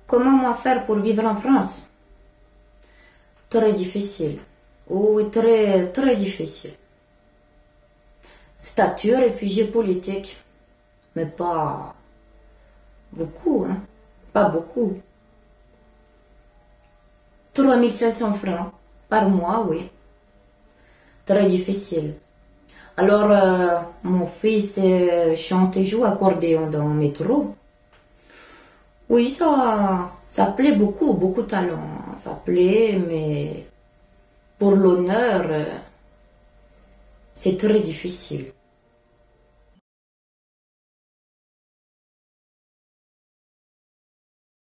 Comment faire pour vivre en France? Très difficile. Oui, très, très difficile. Statut réfugié politique. Mais pas beaucoup, hein. Pas beaucoup. 3 500 francs par mois, oui. Très difficile. Alors, mon fils chante et joue accordéon dans le métro. Oui, ça plaît beaucoup, beaucoup de talent. Ça plaît, mais pour l'honneur, c'est très difficile.